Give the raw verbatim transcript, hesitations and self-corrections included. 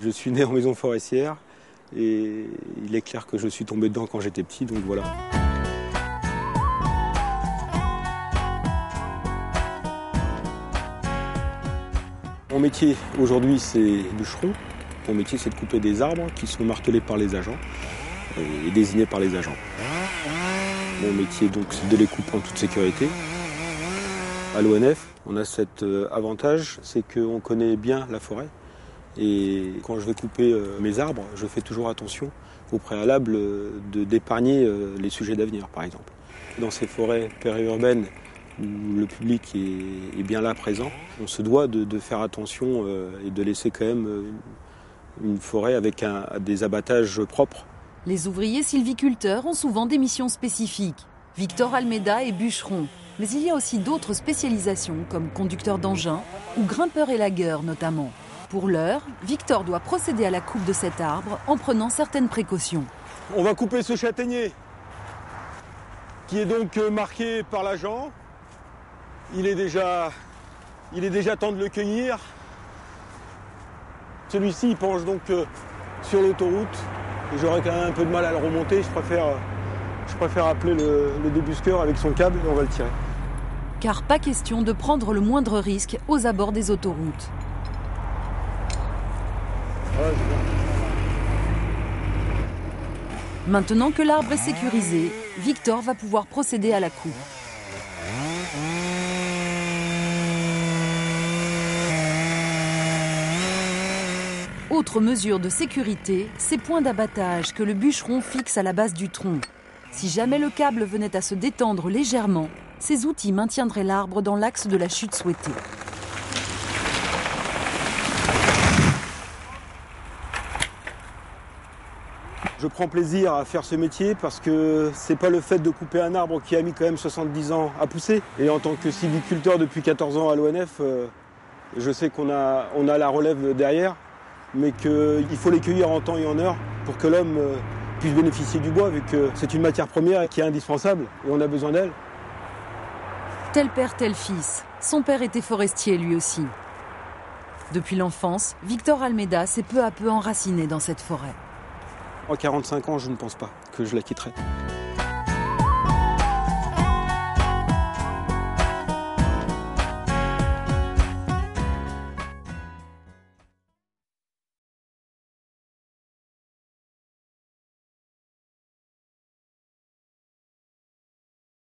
Je suis né en maison forestière et il est clair que je suis tombé dedans quand j'étais petit, donc voilà. Mon métier aujourd'hui c'est bûcheron. Mon métier c'est de couper des arbres qui sont martelés par les agents et désignés par les agents. Mon métier donc c'est de les couper en toute sécurité. À l'O N F, on a cet avantage, c'est qu'on connaît bien la forêt. Et quand je vais couper mes arbres, je fais toujours attention au préalable de d'épargner les sujets d'avenir, par exemple. Dans ces forêts périurbaines où le public est, est bien là présent, on se doit de, de faire attention et de laisser quand même une forêt avec un, des abattages propres. Les ouvriers sylviculteurs ont souvent des missions spécifiques. Victor Almeida est bûcheron. Mais il y a aussi d'autres spécialisations comme conducteur d'engin ou grimpeur élagueur notamment. Pour l'heure, Victor doit procéder à la coupe de cet arbre en prenant certaines précautions. On va couper ce châtaignier qui est donc marqué par l'agent. Il est déjà, il est déjà temps de le cueillir. Celui-ci il penche donc sur l'autoroute et j'aurais quand même un peu de mal à le remonter. Je préfère, je préfère appeler le, le débusqueur avec son câble et on va le tirer. Car pas question de prendre le moindre risque aux abords des autoroutes. Maintenant que l'arbre est sécurisé, Victor va pouvoir procéder à la coupe. Autre mesure de sécurité, ces points d'abattage que le bûcheron fixe à la base du tronc. Si jamais le câble venait à se détendre légèrement, ces outils maintiendraient l'arbre dans l'axe de la chute souhaitée. Je prends plaisir à faire ce métier parce que c'est pas le fait de couper un arbre qui a mis quand même soixante-dix ans à pousser. Et en tant que sylviculteur depuis quatorze ans à l'O N F, euh, je sais qu'on a, on a la relève derrière, mais qu'il faut les cueillir en temps et en heure pour que l'homme euh, puisse bénéficier du bois, vu que c'est une matière première qui est indispensable et on a besoin d'elle. Tel père, tel fils. Son père était forestier lui aussi. Depuis l'enfance, Victor Almeida s'est peu à peu enraciné dans cette forêt. En quarante-cinq ans, je ne pense pas que je la quitterai.